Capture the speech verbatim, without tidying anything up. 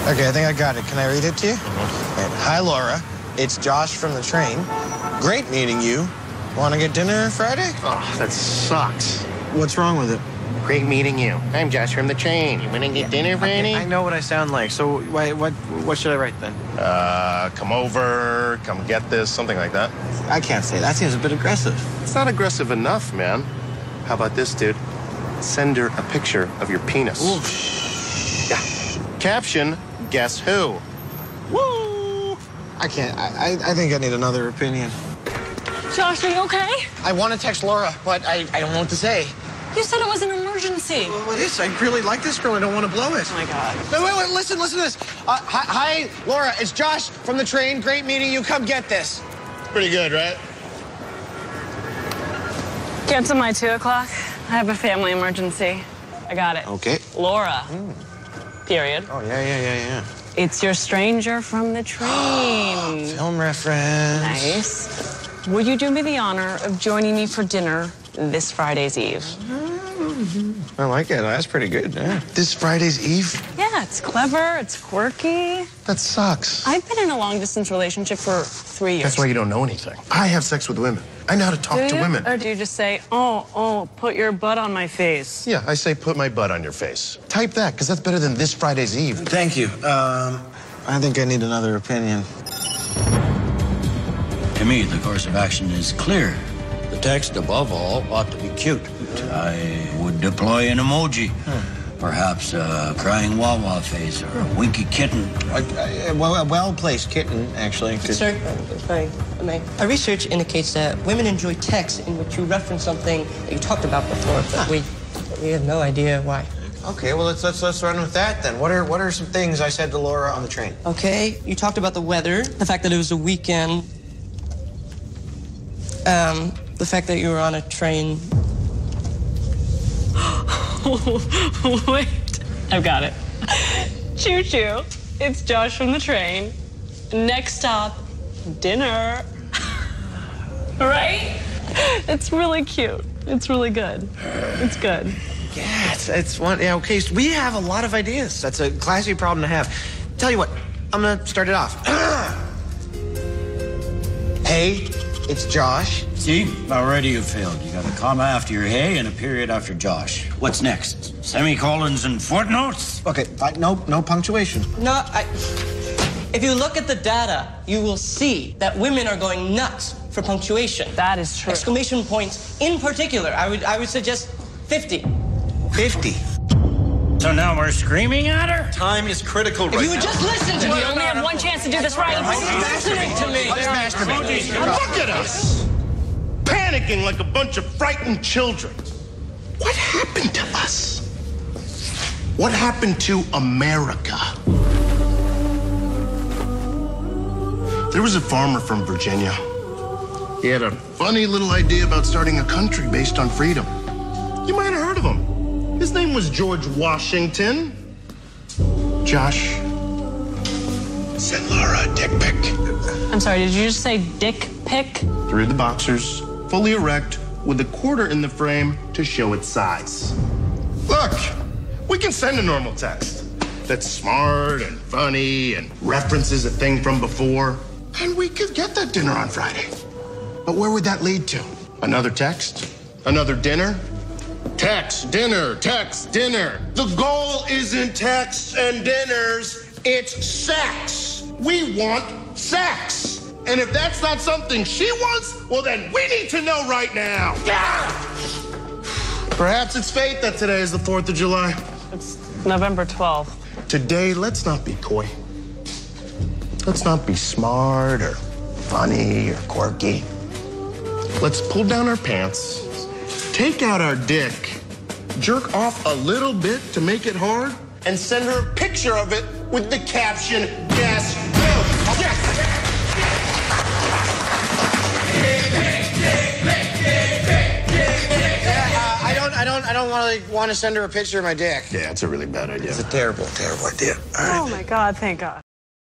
Okay, I think I got it. Can I read it to you? Mm-hmm. Okay. Hi, Laura. It's Josh from the train. Great meeting you. Want to get dinner Friday? Oh, that sucks. What's wrong with it? Great meeting you. I'm Josh from the train. You want to get yeah. dinner Friday? I, I know what I sound like, so why, what what should I write then? Uh, come over, come get this, something like that. I can't say. That seems a bit aggressive. It's not aggressive enough, man. How about this, dude? Send her a picture of your penis. Ooh. Yeah. Caption, guess who? Woo! I can't. I, I, I think I need another opinion. Josh, are you okay? I want to text Laura, but I, I don't know what to say. You said it was an emergency. Well, it is. I really like this girl. I don't want to blow it. Oh, my God. No, wait, wait, listen, listen to this. Uh, hi, hi, Laura. It's Josh from the train. Great meeting you. Come get this. Pretty good, right? Get to my two o'clock. I have a family emergency. I got it. Okay. Laura. Mm. Period. Oh, yeah, yeah, yeah, yeah. It's your stranger from the train. Film reference. Nice. Would you do me the honor of joining me for dinner this Friday's Eve? I like it. That's pretty good. Yeah. This Friday's Eve? Yeah, it's clever. It's quirky. That sucks. I've been in a long-distance relationship for three years. That's why you don't know anything. I have sex with women. I know how to talk do to you? women. Or do you just say, oh, oh, put your butt on my face? Yeah, I say put my butt on your face. Type that, because that's better than this Friday's Eve. Thank you. Um, I think I need another opinion. To me, the course of action is clear. The text, above all, ought to be cute. I would deploy an emoji. Hmm. Perhaps a crying Wawa face or a winky kitten. A, a, well, a well-placed kitten, actually. Could... Sir, sorry, may. Our research indicates that women enjoy texts in which you reference something that you talked about before, but huh. we we have no idea why. Okay, well, let's, let's, let's run with that, then. What are, what are some things I said to Laura on the train? Okay, you talked about the weather, the fact that it was a weekend, um, the fact that you were on a train. Wait, I've got it. Choo-choo, it's Josh from the train. Next stop, dinner. Right? It's really cute. It's really good. It's good. Yeah, it's, it's one, yeah, okay, so we have a lot of ideas. That's a classy problem to have. Tell you what, I'm gonna start it off. Hey, it's Josh. See, already you failed. You got a comma after your hey and a period after Josh. What's next? Semicolons and footnotes? Okay, fine. no, no punctuation. No, I... If you look at the data, you will see that women are going nuts for punctuation. That is true. Exclamation points in particular. I would, I would suggest fifty. fifty. So now we're screaming at her? Time is critical right now. If you would just listen to me. We only have one chance to do this right. Listening to me. Look at us! Panicking like a bunch of frightened children. What happened to us? What happened to America? There was a farmer from Virginia. He had a funny little idea about starting a country based on freedom. You might have heard of him. His name was George Washington. Josh, send Laura a dick pic. I'm sorry, did you just say dick pic? Through the boxers, fully erect, with a quarter in the frame to show its size. Look, we can send a normal text that's smart and funny and references a thing from before, and we could get that dinner on Friday. But where would that lead to? Another text? Another dinner? Text, dinner, text, dinner. The goal isn't texts and dinners, it's sex. We want sex. And if that's not something she wants, well, then we need to know right now. Yeah! Perhaps it's fate that today is the fourth of July. It's November twelfth. Today, let's not be coy. Let's not be smart or funny or quirky. Let's pull down our pants, take out our dick, jerk off a little bit to make it hard, and send her a picture of it with the caption, guess who? Yes! Yeah, uh, I don't, I don't, I don't want to want to send her a picture of my dick. Yeah, it's a really bad idea. It's a terrible, terrible idea. All right. Oh, my God, thank God.